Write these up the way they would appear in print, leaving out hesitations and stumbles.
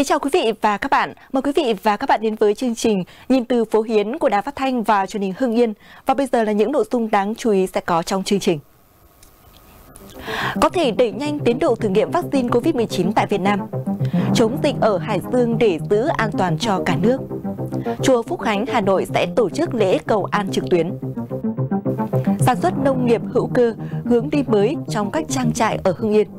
Kính chào quý vị và các bạn. Mời quý vị và các bạn đến với chương trình Nhìn từ phố Hiến của Đài Phát thanh và Truyền hình Hưng Yên. Và bây giờ là những nội dung đáng chú ý sẽ có trong chương trình. Có thể đẩy nhanh tiến độ thử nghiệm vaccine COVID-19 tại Việt Nam. Chống dịch ở Hải Dương để giữ an toàn cho cả nước. Chùa Phúc Khánh, Hà Nội sẽ tổ chức lễ cầu an trực tuyến. Sản xuất nông nghiệp hữu cơ, hướng đi mới trong các trang trại ở Hưng Yên.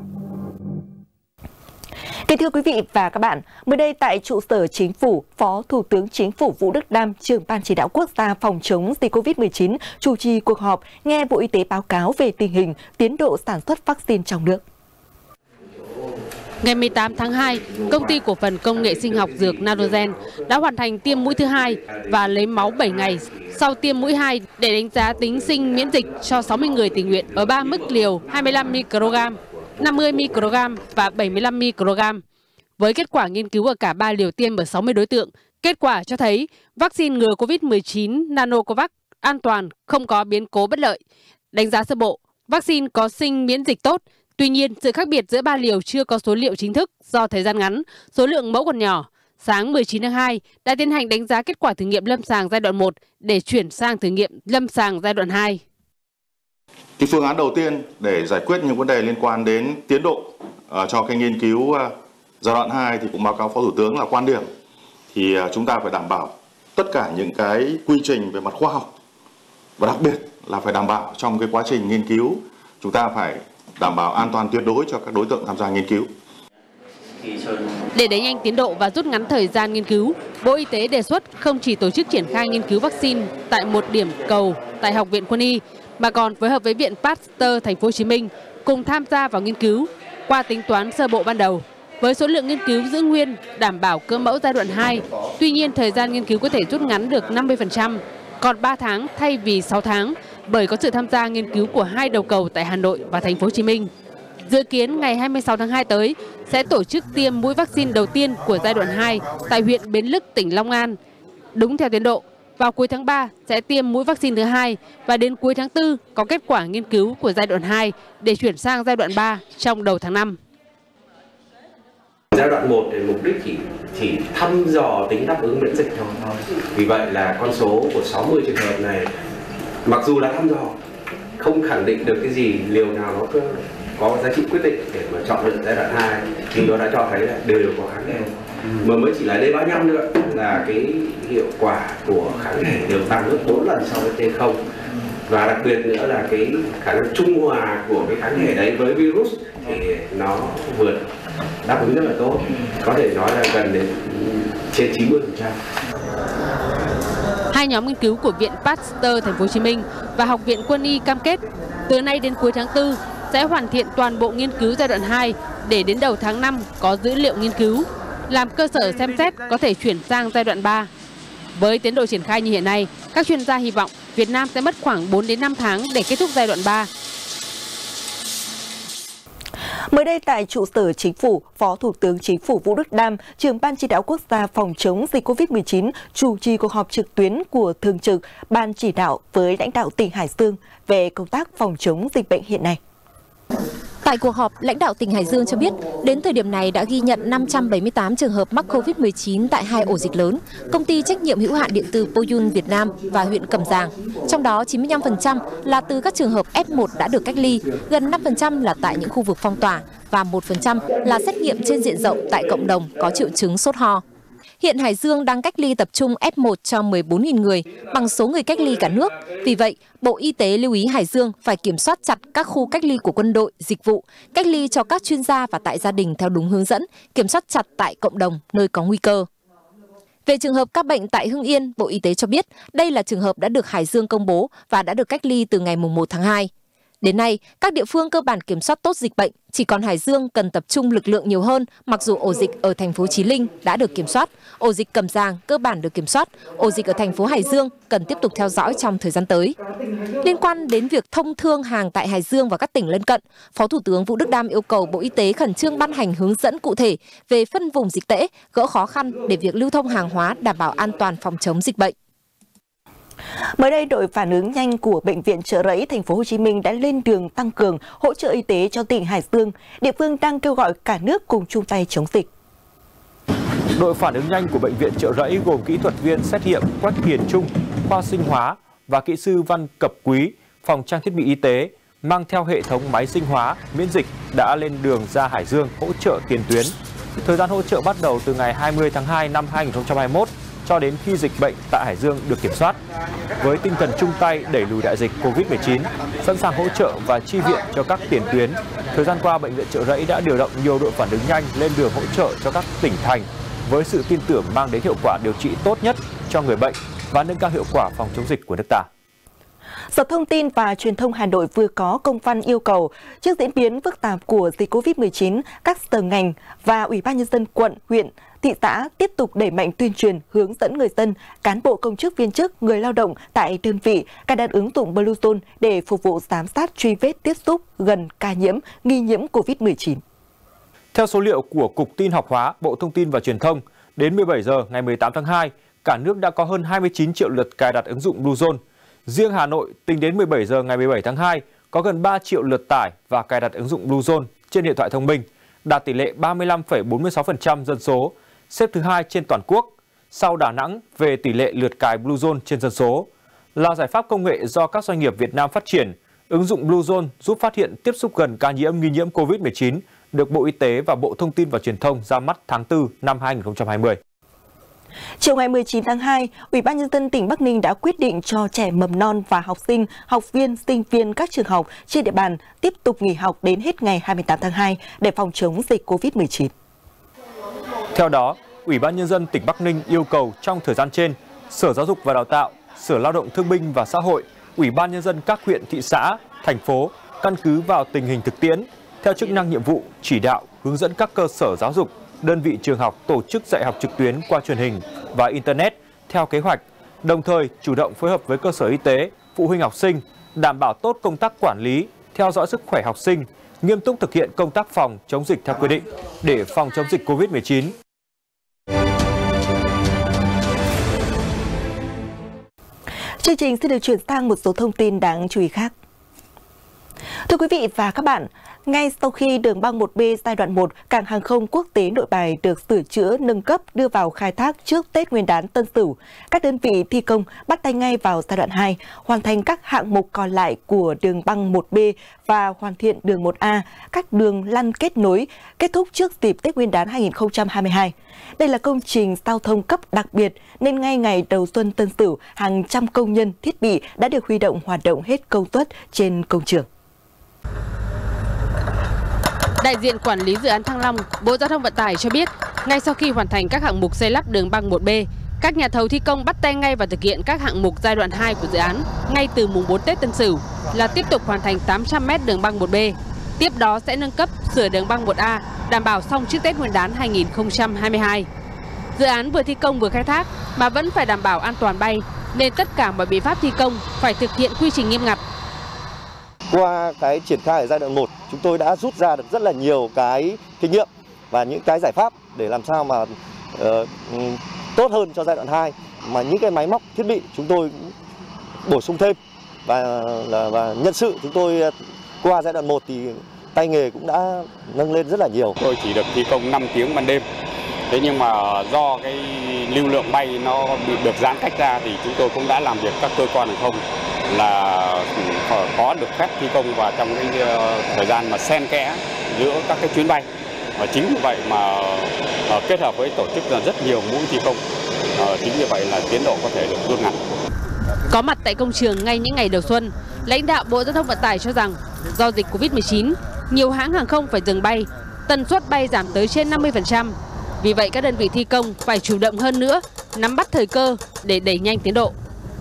Kính thưa quý vị và các bạn, mới đây tại trụ sở Chính phủ, Phó Thủ tướng Chính phủ Vũ Đức Đam, trưởng Ban Chỉ đạo Quốc gia phòng chống dịch COVID-19, chủ trì cuộc họp nghe Bộ Y tế báo cáo về tình hình tiến độ sản xuất vaccine trong nước. Ngày 18 tháng 2, Công ty Cổ phần Công nghệ Sinh học Dược Nanogen đã hoàn thành tiêm mũi thứ 2 và lấy máu 7 ngày sau tiêm mũi 2 để đánh giá tính sinh miễn dịch cho 60 người tình nguyện ở 3 mức liều 25 microgram, 50 microgram và 75 microgram. Với kết quả nghiên cứu ở cả 3 liều tiêm ở 60 đối tượng, kết quả cho thấy vaccine ngừa COVID-19 Nanocovax an toàn, không có biến cố bất lợi. Đánh giá sơ bộ, vaccine có sinh miễn dịch tốt. Tuy nhiên, sự khác biệt giữa 3 liều chưa có số liệu chính thức do thời gian ngắn, số lượng mẫu còn nhỏ. Sáng 19 tháng 2 đã tiến hành đánh giá kết quả thử nghiệm lâm sàng giai đoạn 1 để chuyển sang thử nghiệm lâm sàng giai đoạn 2. Cái phương án đầu tiên để giải quyết những vấn đề liên quan đến tiến độ cho cái nghiên cứu giai đoạn 2 thì cũng báo cáo Phó Thủ tướng là quan điểm thì chúng ta phải đảm bảo tất cả những cái quy trình về mặt khoa học và đặc biệt là phải đảm bảo trong cái quá trình nghiên cứu chúng ta phải đảm bảo an toàn tuyệt đối cho các đối tượng tham gia nghiên cứu. Để đẩy nhanh tiến độ và rút ngắn thời gian nghiên cứu, Bộ Y tế đề xuất không chỉ tổ chức triển khai nghiên cứu vaccine tại một điểm cầu tại Học viện Quân y, mà còn phối hợp với Viện Pasteur Thành phố Hồ Chí Minh cùng tham gia vào nghiên cứu. Qua tính toán sơ bộ ban đầu, với số lượng nghiên cứu giữ nguyên, đảm bảo cơ mẫu giai đoạn 2, tuy nhiên thời gian nghiên cứu có thể rút ngắn được 50%, còn 3 tháng thay vì 6 tháng, bởi có sự tham gia nghiên cứu của 2 đầu cầu tại Hà Nội và Thành phố Hồ Chí Minh. Dự kiến ngày 26 tháng 2 tới sẽ tổ chức tiêm mũi vaccine đầu tiên của giai đoạn 2 tại huyện Bến Lức, tỉnh Long An. Đúng theo tiến độ, vào cuối tháng 3 sẽ tiêm mũi vaccine thứ 2 và đến cuối tháng 4 có kết quả nghiên cứu của giai đoạn 2 để chuyển sang giai đoạn 3 trong đầu tháng 5. Giai đoạn 1 thì mục đích chỉ thăm dò tính đáp ứng miễn dịch thôi. Vì vậy là con số của 60 trường hợp này mặc dù là thăm dò, không khẳng định được cái gì, liều nào nó có giá trị quyết định để mà chọn lựa giai đoạn 2, nhưng nó đã cho thấy là đều có kháng thể. Mà mới chỉ là D35 nữa là cái hiệu quả của kháng thể đều tăng gấp 4 lần so với T0. Và đặc biệt nữa là cái khả năng trung hòa của cái kháng thể đấy với virus thì nó vượt đáp ứng rất là tốt. Có thể nói là gần đến trên 90%. Hai nhóm nghiên cứu của Viện Pasteur Thành phố Hồ Chí Minh và Học viện Quân y cam kết từ nay đến cuối tháng 4 sẽ hoàn thiện toàn bộ nghiên cứu giai đoạn 2 để đến đầu tháng 5 có dữ liệu nghiên cứu, làm cơ sở xem xét có thể chuyển sang giai đoạn 3. Với tiến độ triển khai như hiện nay, các chuyên gia hy vọng Việt Nam sẽ mất khoảng 4 đến 5 tháng để kết thúc giai đoạn 3. Mới đây tại trụ sở Chính phủ, Phó Thủ tướng Chính phủ Vũ Đức Đam, trưởng Ban Chỉ đạo Quốc gia phòng chống dịch COVID-19, chủ trì cuộc họp trực tuyến của Thường trực Ban Chỉ đạo với lãnh đạo tỉnh Hải Dương về công tác phòng chống dịch bệnh hiện nay. Tại cuộc họp, lãnh đạo tỉnh Hải Dương cho biết, đến thời điểm này đã ghi nhận 578 trường hợp mắc COVID-19 tại 2 ổ dịch lớn, công ty trách nhiệm hữu hạn điện tử Poyun Việt Nam và huyện Cẩm Giàng. Trong đó, 95% là từ các trường hợp F1 đã được cách ly, gần 5% là tại những khu vực phong tỏa và 1% là xét nghiệm trên diện rộng tại cộng đồng có triệu chứng sốt ho. Hiện Hải Dương đang cách ly tập trung F1 cho 14.000 người, bằng số người cách ly cả nước. Vì vậy, Bộ Y tế lưu ý Hải Dương phải kiểm soát chặt các khu cách ly của quân đội, dịch vụ, cách ly cho các chuyên gia và tại gia đình theo đúng hướng dẫn, kiểm soát chặt tại cộng đồng nơi có nguy cơ. Về trường hợp các bệnh tại Hưng Yên, Bộ Y tế cho biết đây là trường hợp đã được Hải Dương công bố và đã được cách ly từ ngày 1 tháng 2. Đến nay, các địa phương cơ bản kiểm soát tốt dịch bệnh, chỉ còn Hải Dương cần tập trung lực lượng nhiều hơn, mặc dù ổ dịch ở thành phố Chí Linh đã được kiểm soát, ổ dịch Cẩm Giàng cơ bản được kiểm soát, ổ dịch ở thành phố Hải Dương cần tiếp tục theo dõi trong thời gian tới. Liên quan đến việc thông thương hàng tại Hải Dương và các tỉnh lân cận, Phó Thủ tướng Vũ Đức Đam yêu cầu Bộ Y tế khẩn trương ban hành hướng dẫn cụ thể về phân vùng dịch tễ, gỡ khó khăn để việc lưu thông hàng hóa đảm bảo an toàn phòng chống dịch bệnh. Mới đây, đội phản ứng nhanh của Bệnh viện Chợ Rẫy Thành phố Hồ Chí Minh đã lên đường tăng cường hỗ trợ y tế cho tỉnh Hải Dương. Địa phương đang kêu gọi cả nước cùng chung tay chống dịch. Đội phản ứng nhanh của Bệnh viện Chợ Rẫy gồm kỹ thuật viên xét nghiệm Quách Hiền Trung, khoa sinh hóa và kỹ sư Văn Cập Quý, phòng trang thiết bị y tế, mang theo hệ thống máy sinh hóa, miễn dịch đã lên đường ra Hải Dương hỗ trợ tiền tuyến. Thời gian hỗ trợ bắt đầu từ ngày 20 tháng 2 năm 2021 cho đến khi dịch bệnh tại Hải Dương được kiểm soát. Với tinh thần chung tay đẩy lùi đại dịch Covid-19, sẵn sàng hỗ trợ và chi viện cho các tiền tuyến, thời gian qua Bệnh viện Chợ Rẫy đã điều động nhiều đội phản ứng nhanh lên đường hỗ trợ cho các tỉnh thành với sự tin tưởng mang đến hiệu quả điều trị tốt nhất cho người bệnh và nâng cao hiệu quả phòng chống dịch của nước ta. Sở Thông tin và Truyền thông Hà Nội vừa có công văn yêu cầu trước diễn biến phức tạp của dịch Covid-19, các sở ngành và Ủy ban Nhân dân quận, huyện, thị xã tiếp tục đẩy mạnh tuyên truyền, hướng dẫn người dân, cán bộ công chức viên chức, người lao động tại đơn vị cài đặt ứng dụng Bluezone để phục vụ giám sát truy vết tiếp xúc gần ca nhiễm, nghi nhiễm Covid-19. Theo số liệu của Cục Tin học hóa, Bộ Thông tin và Truyền thông, đến 17 giờ ngày 18 tháng 2, cả nước đã có hơn 29 triệu lượt cài đặt ứng dụng Bluezone. Riêng Hà Nội, tính đến 17 giờ ngày 17 tháng 2, có gần 3 triệu lượt tải và cài đặt ứng dụng Bluezone trên điện thoại thông minh, đạt tỷ lệ 35,46% dân số, xếp thứ 2 trên toàn quốc, sau Đà Nẵng về tỷ lệ lượt cài Bluezone trên dân số. Là giải pháp công nghệ do các doanh nghiệp Việt Nam phát triển, ứng dụng Bluezone giúp phát hiện tiếp xúc gần ca nhiễm nghi nhiễm Covid-19, được Bộ Y tế và Bộ Thông tin và Truyền thông ra mắt tháng 4 năm 2020. Chiều ngày 19 tháng 2, Ủy ban Nhân dân tỉnh Bắc Ninh đã quyết định cho trẻ mầm non và học sinh, học viên, sinh viên các trường học trên địa bàn tiếp tục nghỉ học đến hết ngày 28 tháng 2 để phòng chống dịch Covid-19. Theo đó, Ủy ban Nhân dân tỉnh Bắc Ninh yêu cầu trong thời gian trên, Sở Giáo dục và Đào tạo, Sở Lao động Thương binh và Xã hội, Ủy ban Nhân dân các huyện, thị xã, thành phố căn cứ vào tình hình thực tiễn, theo chức năng nhiệm vụ, chỉ đạo, hướng dẫn các cơ sở giáo dục, đơn vị trường học tổ chức dạy học trực tuyến qua truyền hình và Internet theo kế hoạch, đồng thời chủ động phối hợp với cơ sở y tế, phụ huynh học sinh, đảm bảo tốt công tác quản lý, theo dõi sức khỏe học sinh, nghiêm túc thực hiện công tác phòng chống dịch theo quy định để phòng chống dịch Covid-19. Chương trình xin được chuyển sang một số thông tin đáng chú ý khác. Thưa quý vị và các bạn, ngay sau khi đường băng 1B giai đoạn 1, cảng hàng không quốc tế Nội Bài được sửa chữa, nâng cấp, đưa vào khai thác trước Tết Nguyên đán Tân Sửu, các đơn vị thi công bắt tay ngay vào giai đoạn 2, hoàn thành các hạng mục còn lại của đường băng 1B và hoàn thiện đường 1A, các đường lăn kết nối, kết thúc trước dịp Tết Nguyên đán 2022. Đây là công trình giao thông cấp đặc biệt nên ngay ngày đầu xuân Tân Sửu, hàng trăm công nhân, thiết bị đã được huy động hoạt động hết công suất trên công trường. Đại diện quản lý dự án Thăng Long, Bộ Giao thông Vận tải cho biết, ngay sau khi hoàn thành các hạng mục xây lắp đường băng 1B, các nhà thầu thi công bắt tay ngay vào thực hiện các hạng mục giai đoạn 2 của dự án ngay từ mùng 4 Tết Tân Sửu là tiếp tục hoàn thành 800 m đường băng 1B. Tiếp đó sẽ nâng cấp sửa đường băng 1A, đảm bảo xong trước Tết Nguyên đán 2022. Dự án vừa thi công vừa khai thác mà vẫn phải đảm bảo an toàn bay, nên tất cả mọi biện pháp thi công phải thực hiện quy trình nghiêm ngặt. Qua cái triển khai ở giai đoạn 1, chúng tôi đã rút ra được rất là nhiều cái kinh nghiệm và những cái giải pháp để làm sao mà tốt hơn cho giai đoạn 2. Mà những cái máy móc thiết bị chúng tôi bổ sung thêm và nhân sự chúng tôi qua giai đoạn 1 thì tay nghề cũng đã nâng lên rất là nhiều. Tôi chỉ được thi công 5 tiếng ban đêm. Thế nhưng mà do cái lưu lượng bay nó bị được giãn cách ra thì chúng tôi cũng đã làm việc các cơ quan hàng không là có được phép thi công vào trong cái thời gian mà xen kẽ giữa các cái chuyến bay. Và chính vì vậy mà kết hợp với tổ chức là rất nhiều mũi thi công. Chính vì vậy là tiến độ có thể được rút ngắn. Có mặt tại công trường ngay những ngày đầu xuân, lãnh đạo Bộ Giao thông Vận tải cho rằng do dịch Covid-19, nhiều hãng hàng không phải dừng bay, tần suất bay giảm tới trên 50%. Vì vậy các đơn vị thi công phải chủ động hơn nữa, nắm bắt thời cơ để đẩy nhanh tiến độ.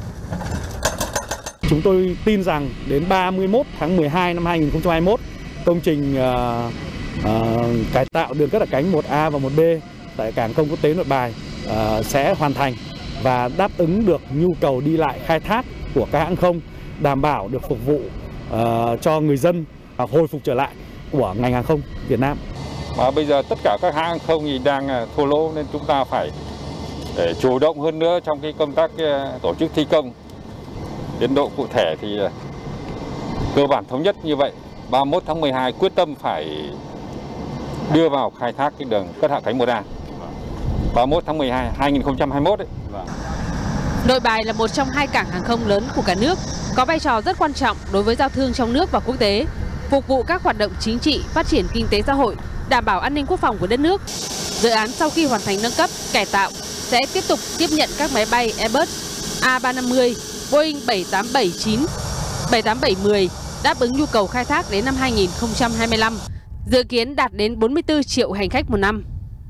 Chúng tôi tin rằng đến 31 tháng 12 năm 2021, công trình cải tạo đường cất hạ cánh 1A và 1B tại cảng không quốc tế Nội Bài sẽ hoàn thành và đáp ứng được nhu cầu đi lại khai thác của các hãng không, đảm bảo được phục vụ cho người dân hồi phục trở lại của ngành hàng không Việt Nam. Và bây giờ tất cả các hãng không thì đang thua lỗ nên chúng ta phải để chủ động hơn nữa trong cái công tác tổ chức thi công. Tiến độ cụ thể thì cơ bản thống nhất như vậy. 31 tháng 12 quyết tâm phải đưa vào khai thác cái đường cất hạ cánh 1A. 31 tháng 12 2021 ấy. Nội Bài là một trong 2 cảng hàng không lớn của cả nước, có vai trò rất quan trọng đối với giao thương trong nước và quốc tế, phục vụ các hoạt động chính trị, phát triển kinh tế xã hội, đảm bảo an ninh quốc phòng của đất nước. Dự án sau khi hoàn thành nâng cấp, cải tạo sẽ tiếp tục tiếp nhận các máy bay Airbus A350, Boeing 7879, 787-10 đáp ứng nhu cầu khai thác đến năm 2025, dự kiến đạt đến 44 triệu hành khách một năm.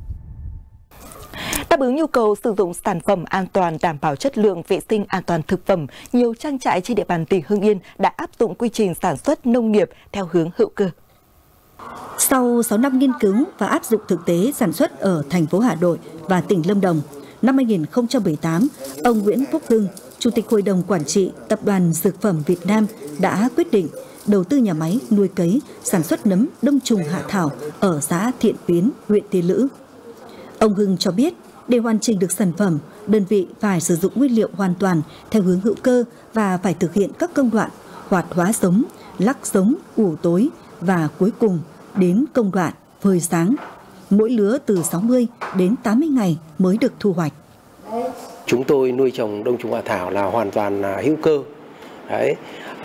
Đáp ứng nhu cầu sử dụng sản phẩm an toàn, đảm bảo chất lượng vệ sinh an toàn thực phẩm, nhiều trang trại trên địa bàn tỉnh Hưng Yên đã áp dụng quy trình sản xuất nông nghiệp theo hướng hữu cơ. Sau 6 năm nghiên cứu và áp dụng thực tế sản xuất ở thành phố Hà Nội và tỉnh Lâm Đồng, năm 2018, ông Nguyễn Phúc Hưng, Chủ tịch Hội đồng Quản trị Tập đoàn Dược phẩm Việt Nam đã quyết định đầu tư nhà máy nuôi cấy sản xuất nấm đông trùng hạ thảo ở xã Thiện Tiến, huyện Tiên Lữ. Ông Hưng cho biết, để hoàn chỉnh được sản phẩm, đơn vị phải sử dụng nguyên liệu hoàn toàn theo hướng hữu cơ và phải thực hiện các công đoạn hoạt hóa giống, lắc giống, ủ tối và cuối cùng đến công đoạn phơi sáng. Mỗi lứa từ 60 đến 80 ngày mới được thu hoạch. Chúng tôi nuôi trồng đông trùng hạ thảo là hoàn toàn hữu cơ. Đấy.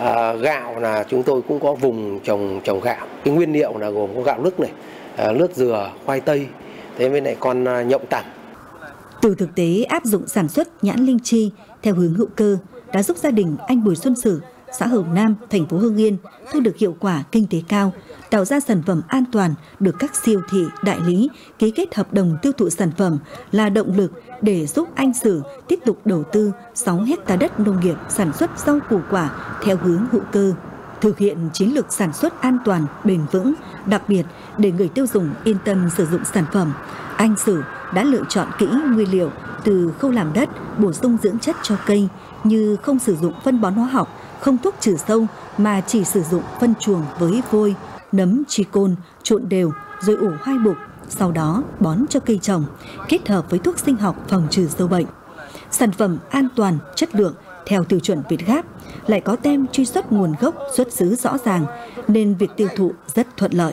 Gạo là chúng tôi cũng có vùng trồng gạo. Cái nguyên liệu là gồm có gạo lứt này, lứt dừa, khoai tây, thế với lại con nhộng tằm. Từ thực tế áp dụng sản xuất nhãn linh chi theo hướng hữu cơ đã giúp gia đình anh Bùi Xuân Sử, xã Hồng Nam, thành phố Hưng Yên thu được hiệu quả kinh tế cao, tạo ra sản phẩm an toàn được các siêu thị, đại lý ký kết hợp đồng tiêu thụ sản phẩm là động lực để giúp anh Sử tiếp tục đầu tư 6 hectare đất nông nghiệp sản xuất rau củ quả theo hướng hữu cơ, thực hiện chiến lược sản xuất an toàn, bền vững, đặc biệt để người tiêu dùng yên tâm sử dụng sản phẩm. Anh Sử đã lựa chọn kỹ nguyên liệu từ khâu làm đất, bổ sung dưỡng chất cho cây như không sử dụng phân bón hóa học, không thuốc trừ sâu mà chỉ sử dụng phân chuồng với vôi, nấm, chi côn, trộn đều rồi ủ 2 bục, sau đó bón cho cây trồng, kết hợp với thuốc sinh học phòng trừ sâu bệnh. Sản phẩm an toàn, chất lượng theo tiêu chuẩn Việt Gáp, lại có tem truy xuất nguồn gốc, xuất xứ rõ ràng nên việc tiêu thụ rất thuận lợi.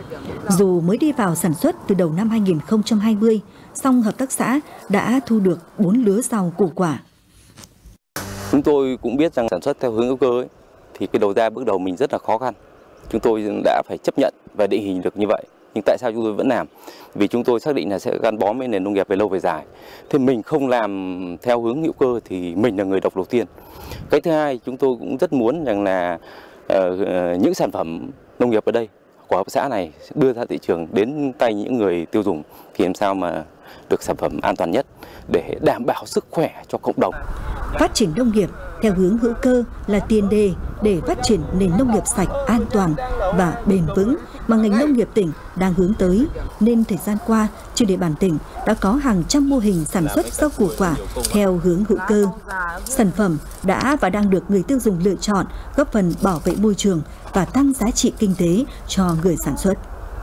Dù mới đi vào sản xuất từ đầu năm 2020, song hợp tác xã đã thu được 4 lứa rau củ quả. Chúng tôi cũng biết rằng sản xuất theo hướng hữu cơ ấy, thì cái đầu ra bước đầu mình rất là khó khăn. Chúng tôi đã phải chấp nhận và định hình được như vậy. Nhưng tại sao chúng tôi vẫn làm? Vì chúng tôi xác định là sẽ gắn bó với nền nông nghiệp về lâu về dài. Thế mình không làm theo hướng hữu cơ thì mình là người độc đầu tiên. Cái thứ hai, chúng tôi cũng rất muốn rằng là những sản phẩm nông nghiệp ở đây của hợp tác xã này đưa ra thị trường đến tay những người tiêu dùng thì làm sao mà được sản phẩm an toàn nhất để đảm bảo sức khỏe cho cộng đồng. Phát triển nông nghiệp theo hướng hữu cơ là tiền đề để phát triển nền nông nghiệp sạch, an toàn và bền vững mà ngành nông nghiệp tỉnh đang hướng tới, nên thời gian qua trên địa bàn tỉnh đã có hàng trăm mô hình sản xuất rau củ quả theo hướng hữu cơ. Sản phẩm đã và đang được người tiêu dùng lựa chọn, góp phần bảo vệ môi trường và tăng giá trị kinh tế cho người sản xuất.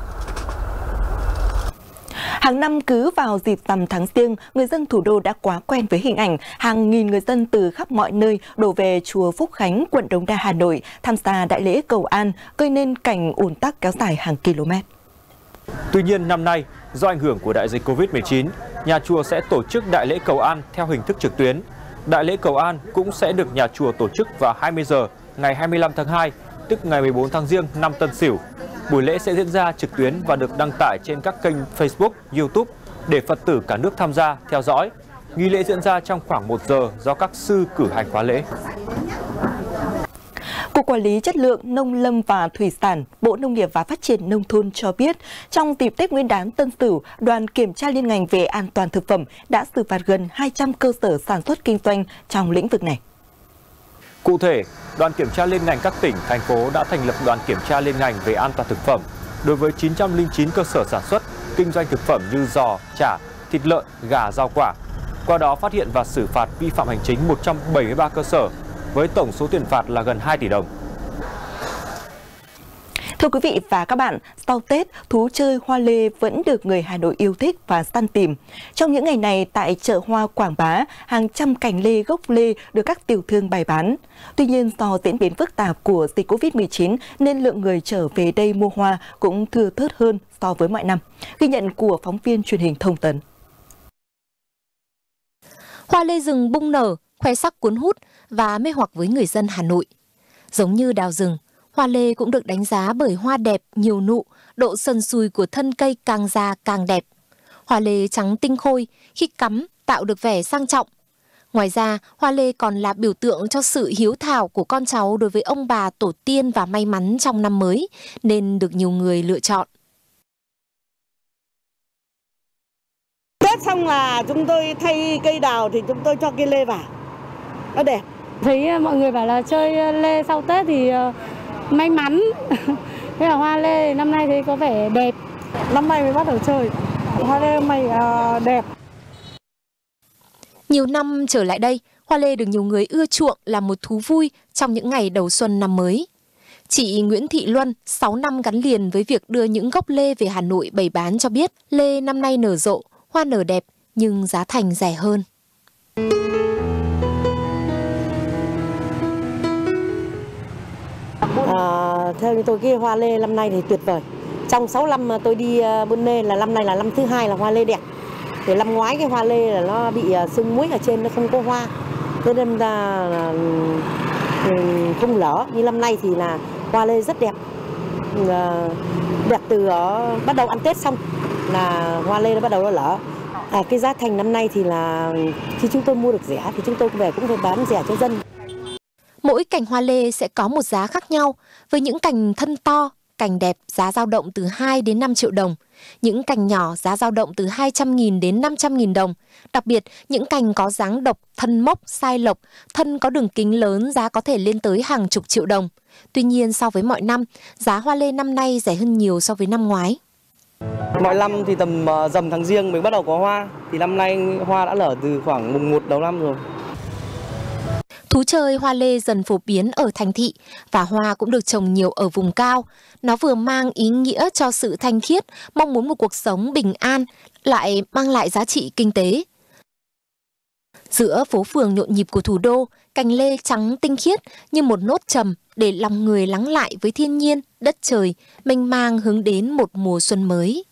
Hàng năm cứ vào dịp rằm tháng Giêng, người dân thủ đô đã quá quen với hình ảnh hàng nghìn người dân từ khắp mọi nơi đổ về chùa Phúc Khánh, quận Đống Đa, Hà Nội tham gia đại lễ cầu an, gây nên cảnh ùn tắc kéo dài hàng km. Tuy nhiên năm nay, do ảnh hưởng của đại dịch Covid-19, nhà chùa sẽ tổ chức đại lễ cầu an theo hình thức trực tuyến. Đại lễ cầu an cũng sẽ được nhà chùa tổ chức vào 20 giờ ngày 25 tháng 2, tức ngày 14 tháng Giêng năm Tân Sửu. Buổi lễ sẽ diễn ra trực tuyến và được đăng tải trên các kênh Facebook, YouTube để Phật tử cả nước tham gia, theo dõi. Nghi lễ diễn ra trong khoảng 1 giờ do các sư cử hành khóa lễ. Cục Quản lý Chất lượng Nông lâm và Thủy sản, Bộ Nông nghiệp và Phát triển Nông thôn cho biết, trong dịp Tết Nguyên đán Tân Sửu, đoàn kiểm tra liên ngành về an toàn thực phẩm đã xử phạt gần 200 cơ sở sản xuất kinh doanh trong lĩnh vực này. Cụ thể, đoàn kiểm tra liên ngành các tỉnh, thành phố đã thành lập đoàn kiểm tra liên ngành về an toàn thực phẩm đối với 909 cơ sở sản xuất, kinh doanh thực phẩm như giò, chả, thịt lợn, gà, rau quả. Qua đó phát hiện và xử phạt vi phạm hành chính 173 cơ sở với tổng số tiền phạt là gần 2 tỷ đồng. Thưa quý vị và các bạn, sau Tết, thú chơi hoa lê vẫn được người Hà Nội yêu thích và săn tìm. Trong những ngày này, tại chợ hoa Quảng Bá, hàng trăm cành lê, gốc lê được các tiểu thương bày bán. Tuy nhiên, do diễn biến phức tạp của dịch Covid-19 nên lượng người trở về đây mua hoa cũng thưa thớt hơn so với mọi năm. Ghi nhận của phóng viên truyền hình Thông tấn. Hoa lê rừng bung nở, khoe sắc cuốn hút và mê hoặc với người dân Hà Nội. Giống như đào rừng, hoa lê cũng được đánh giá bởi hoa đẹp, nhiều nụ, độ sần sùi của thân cây càng già càng đẹp. Hoa lê trắng tinh khôi, khi cắm tạo được vẻ sang trọng. Ngoài ra, hoa lê còn là biểu tượng cho sự hiếu thảo của con cháu đối với ông bà tổ tiên và may mắn trong năm mới, nên được nhiều người lựa chọn. Tết xong là chúng tôi thay cây đào thì chúng tôi cho cây lê vào, nó đẹp. Thấy mọi người bảo là chơi lê sau Tết thì may mắn. Thế là hoa lê năm nay thấy có vẻ đẹp. Năm nay mới bắt đầu chơi, hoa lê mày đẹp. Nhiều năm trở lại đây, hoa lê được nhiều người ưa chuộng là một thú vui trong những ngày đầu xuân năm mới. Chị Nguyễn Thị Luân, 6 năm gắn liền với việc đưa những gốc lê về Hà Nội bày bán cho biết, lê năm nay nở rộ, hoa nở đẹp nhưng giá thành rẻ hơn. Theo như tôi cái hoa lê năm nay thì tuyệt vời. Trong 6 năm mà tôi đi buôn lê là năm nay là năm thứ 2 là hoa lê đẹp. Thì năm ngoái cái hoa lê là nó bị sưng muối ở trên, nó không có hoa. Thế nên là không lỡ. Như năm nay thì là hoa lê rất đẹp. Đẹp từ bắt đầu ăn Tết xong là hoa lê nó bắt đầu nó lỡ. Cái giá thành năm nay thì là khi chúng tôi mua được rẻ thì chúng tôi về cũng phải bán rẻ cho dân. Mỗi cành hoa lê sẽ có một giá khác nhau, với những cành thân to, cành đẹp giá dao động từ 2 đến 5 triệu đồng. Những cành nhỏ giá dao động từ 200.000 đến 500.000 đồng. Đặc biệt, những cành có dáng độc, thân mốc, sai lộc, thân có đường kính lớn giá có thể lên tới hàng chục triệu đồng. Tuy nhiên, so với mọi năm, giá hoa lê năm nay rẻ hơn nhiều so với năm ngoái. Mọi năm thì tầm rằm tháng Giêng mới bắt đầu có hoa, thì năm nay hoa đã nở từ khoảng mùng 1 đầu năm rồi. Thú chơi hoa lê dần phổ biến ở thành thị và hoa cũng được trồng nhiều ở vùng cao. Nó vừa mang ý nghĩa cho sự thanh khiết, mong muốn một cuộc sống bình an, lại mang lại giá trị kinh tế. Giữa phố phường nhộn nhịp của thủ đô, cành lê trắng tinh khiết như một nốt trầm để lòng người lắng lại với thiên nhiên, đất trời, mênh mang hướng đến một mùa xuân mới.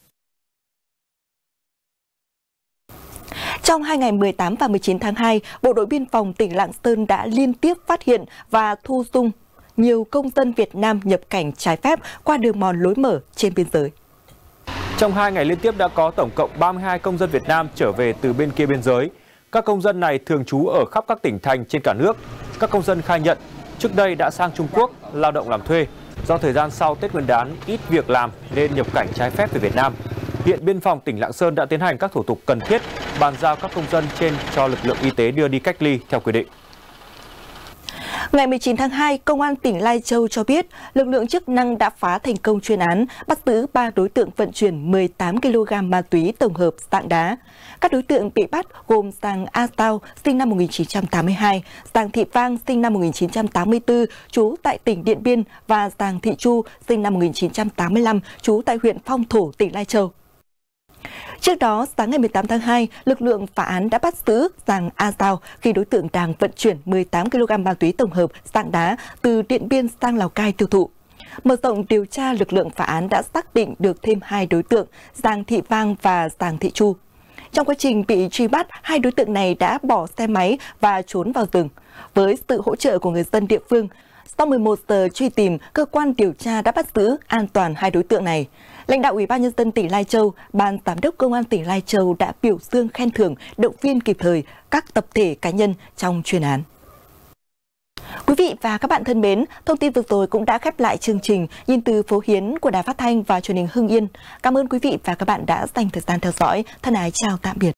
Trong 2 ngày 18 và 19 tháng 2, Bộ đội Biên phòng tỉnh Lạng Sơn đã liên tiếp phát hiện và thu dung nhiều công dân Việt Nam nhập cảnh trái phép qua đường mòn lối mở trên biên giới. Trong 2 ngày liên tiếp đã có tổng cộng 32 công dân Việt Nam trở về từ bên kia biên giới. Các công dân này thường trú ở khắp các tỉnh thành trên cả nước. Các công dân khai nhận trước đây đã sang Trung Quốc lao động làm thuê. Do thời gian sau Tết Nguyên đán ít việc làm nên nhập cảnh trái phép về Việt Nam. Hiện Biên phòng tỉnh Lạng Sơn đã tiến hành các thủ tục cần thiết, bàn giao các công dân trên cho lực lượng y tế đưa đi cách ly theo quy định. Ngày 19 tháng 2, Công an tỉnh Lai Châu cho biết lực lượng chức năng đã phá thành công chuyên án, bắt giữ 3 đối tượng vận chuyển 18 kg ma túy tổng hợp dạng đá. Các đối tượng bị bắt gồm Giàng A Tao, sinh năm 1982, Giàng Thị Vang, sinh năm 1984, trú tại tỉnh Điện Biên và Giàng Thị Chu, sinh năm 1985, trú tại huyện Phong Thổ, tỉnh Lai Châu. Trước đó, sáng ngày 18 tháng 2, lực lượng phá án đã bắt giữ Giàng A Tao khi đối tượng đang vận chuyển 18 kg ma túy tổng hợp dạng đá từ Điện Biên sang Lào Cai tiêu thụ. Mở rộng điều tra, lực lượng phá án đã xác định được thêm 2 đối tượng, Giàng Thị Vang và Giàng Thị Chu. Trong quá trình bị truy bắt, 2 đối tượng này đã bỏ xe máy và trốn vào rừng. Với sự hỗ trợ của người dân địa phương, sau 11 giờ truy tìm, cơ quan điều tra đã bắt giữ an toàn 2 đối tượng này. Lãnh đạo Ủy ban Nhân dân tỉnh Lai Châu, Ban Giám đốc Công an tỉnh Lai Châu đã biểu dương khen thưởng, động viên kịp thời các tập thể cá nhân trong chuyên án. Quý vị và các bạn thân mến, thông tin vừa rồi cũng đã khép lại chương trình Nhìn từ phố Hiến của Đài Phát thanh và Truyền hình Hưng Yên. Cảm ơn quý vị và các bạn đã dành thời gian theo dõi. Thân ái chào tạm biệt.